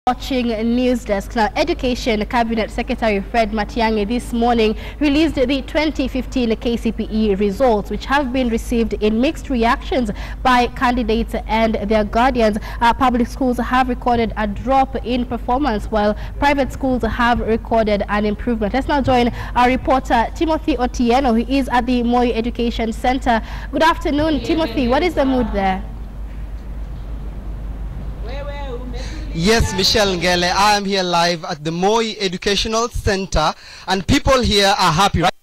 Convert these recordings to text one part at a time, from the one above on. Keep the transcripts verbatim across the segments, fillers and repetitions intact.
Watching News Desk. Now, Education Cabinet Secretary Fred Matiang'i this morning released the twenty fifteen K C P E results, which have been received in mixed reactions by candidates and their guardians. Uh, public schools have recorded a drop in performance, while private schools have recorded an improvement. Let's now join our reporter Timothy Otieno, who is at the Moi Education Center. Good afternoon, Timothy. What is the mood there? Yes, Michelle Ngele, I am here live at the Moi Educational Center, and people here are happy, right?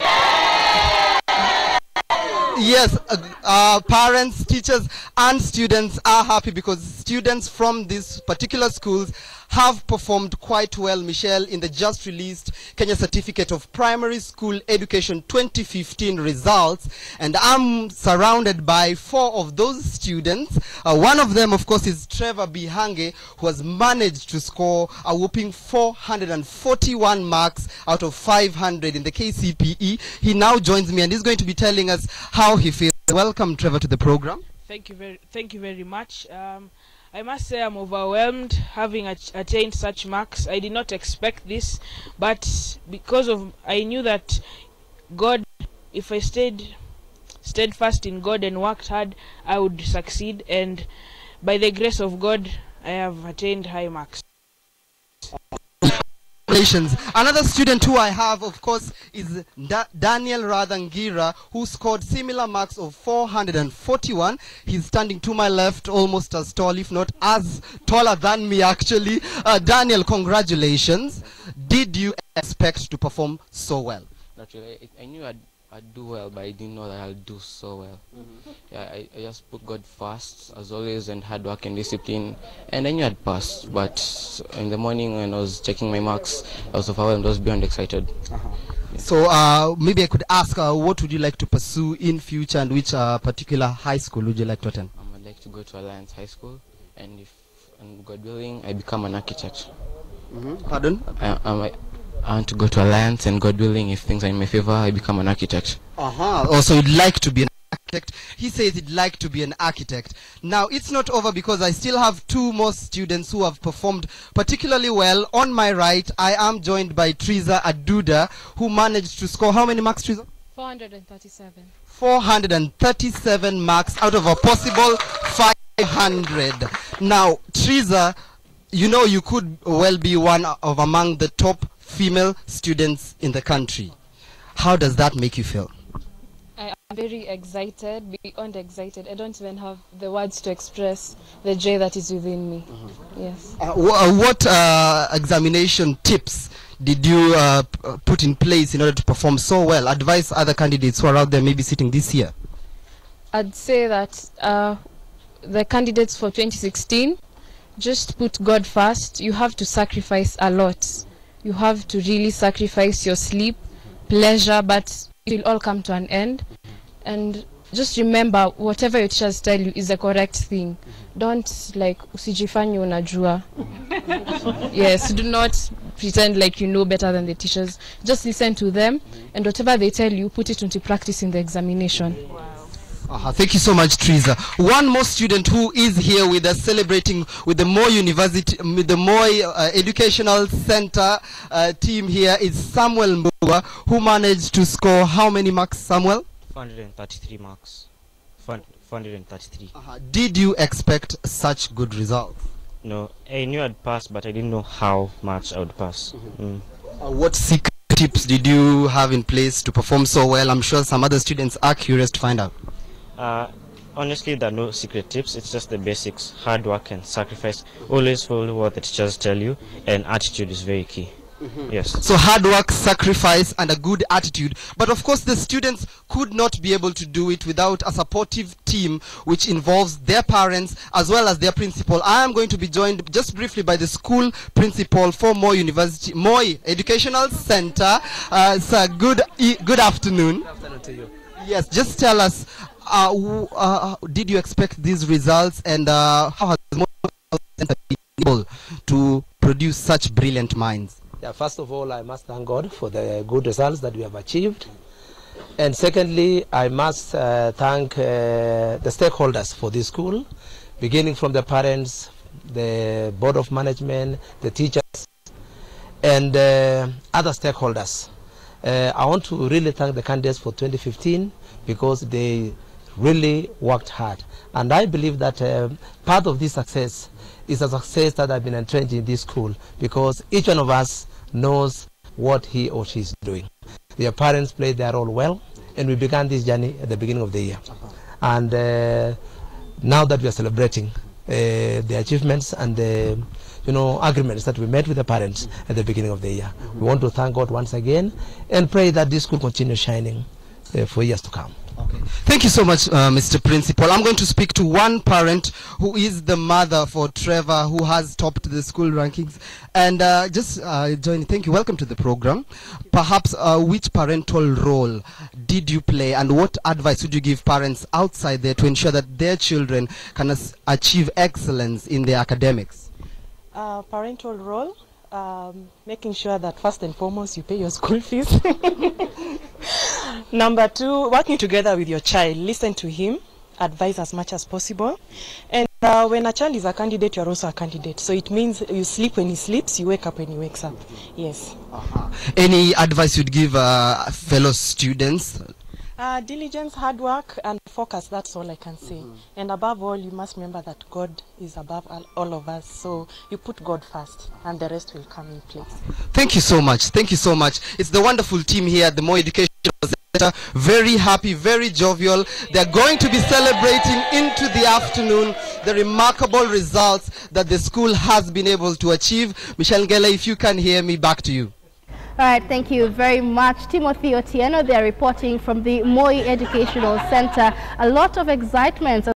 Yes, uh, uh, parents, teachers, and students are happy because students from these particular schools have performed quite well, Michelle, in the just released Kenya Certificate of Primary School Education twenty fifteen results. And I'm surrounded by four of those students. Uh, one of them, of course, is Trevor Bihange, who has managed to score a whopping four hundred forty-one marks out of five hundred in the K C P E. He now joins me and he's going to be telling us how he feels. Welcome, Trevor, to the program. Thank you very, thank you very much. Um, I must say I'm overwhelmed having attained such marks. I did not expect this, but because of I knew that God, if I stayed steadfast in God and worked hard, I would succeed. And by the grace of God, I have attained high marks. Another student who I have, of course, is da Daniel Radhangira, who scored similar marks of four hundred forty-one. He's standing to my left, almost as tall, if not as taller than me, actually. Uh, Daniel, congratulations. Did you expect to perform so well? Not really. I, I knew I'd, I'd do well, but I didn't know that I'll do so well. Mm-hmm. Yeah, I, I just put God first, as always, and hard work and discipline, and I knew I'd pass. But in the morning when I was checking my marks, I was overwhelmed. I was beyond excited. Uh-huh. Yeah. So uh, maybe I could ask, uh, what would you like to pursue in future, and which uh, particular high school would you like to attend? Um, I'd like to go to Alliance High School, and if, and God willing, I become an architect. Mm-hmm. Pardon? I, um, I, I want to go to Alliance, and God willing, if things are in my favor, I become an architect. Uh-huh. Also, you'd like to be an architect. He says he'd like to be an architect. Now, it's not over because I still have two more students who have performed particularly well. On my right, I am joined by Triza Aduda, who managed to score how many marks, Triza? four hundred thirty-seven. four hundred thirty-seven marks out of a possible five hundred. Now, Triza, you know you could well be one of among the top female students in the country. How does that make you feel? I am very excited, beyond excited. I don't even have the words to express the joy that is within me. Mm-hmm. Yes. Uh, wh uh, what uh, examination tips did you uh, put in place in order to perform so well? Advise other candidates who are out there maybe sitting this year. I'd say that uh, the candidates for twenty sixteen, just put God first. You have to sacrifice a lot. You have to really sacrifice your sleep, pleasure, but it will all come to an end. And just remember, whatever your teachers tell you is the correct thing. Don't like usijifanye unajua. Yes, do not pretend like you know better than the teachers. Just listen to them, and whatever they tell you, put it into practice in the examination. Uh-huh. Thank you so much, Triza. One more student who is here with us celebrating with the Moi University, with the Moi uh, Educational Center uh, team here is Samuel Mbuga, who managed to score how many marks, Samuel? four hundred thirty-three marks. four hundred thirty-three. Uh-huh. Did you expect such good results? No, I knew I'd pass, but I didn't know how much I would pass. Mm-hmm. mm. uh, what secret tips did you have in place to perform so well? I'm sure some other students are curious to find out. Uh, honestly, there are no secret tips. It's just the basics: hard work and sacrifice. Always follow what the teachers tell you, and attitude is very key. Mm-hmm. Yes. So hard work, sacrifice, and a good attitude. But of course, the students could not be able to do it without a supportive team, which involves their parents as well as their principal. I am going to be joined just briefly by the school principal for Moi University, Moi Educational Center. Uh, sir, good e good afternoon. Good afternoon to you. Yes, just tell us. Uh, uh, did you expect these results, and uh, how has Moi Center been able to produce such brilliant minds? Yeah, first of all, I must thank God for the good results that we have achieved. And secondly, I must uh, thank uh, the stakeholders for this school, beginning from the parents, the board of management, the teachers, and uh, other stakeholders. Uh, I want to really thank the candidates for twenty fifteen because they really worked hard. And I believe that uh, part of this success is a success that I've been entrenched in this school because each one of us knows what he or she is doing. Their parents played their role well, and we began this journey at the beginning of the year. And uh, now that we are celebrating uh, the achievements and the you know, agreements that we made with the parents at the beginning of the year, we want to thank God once again and pray that this school continue shining uh, for years to come. Okay. Thank you so much, uh, Mister Principal. I'm going to speak to one parent who is the mother for Trevor, who has topped the school rankings. And uh, just uh, join. Thank you. Welcome to the program. Perhaps uh, which parental role did you play, and what advice would you give parents outside there to ensure that their children can achieve excellence in their academics? Uh, parental role, um, making sure that first and foremost you pay your school fees. Number two, working together with your child, listen to him, advise as much as possible. And uh, when a child is a candidate, you're also a candidate. So it means you sleep when he sleeps, you wake up when he wakes up. Yes. Uh-huh. Any advice you'd give uh, fellow students? Uh, diligence, hard work, and focus, that's all I can say. Mm-hmm. And above all, you must remember that God is above all, all of us. So you put God first, and the rest will come in place. Thank you so much. Thank you so much. It's the wonderful team here at the Moi Educational Center. Very happy, very jovial. They're going to be celebrating into the afternoon the remarkable results that the school has been able to achieve. Michelle Ngele, if you can hear me, back to you. All right, thank you very much. Timothy Otieno, they are reporting from the Moi Educational Center. A lot of excitement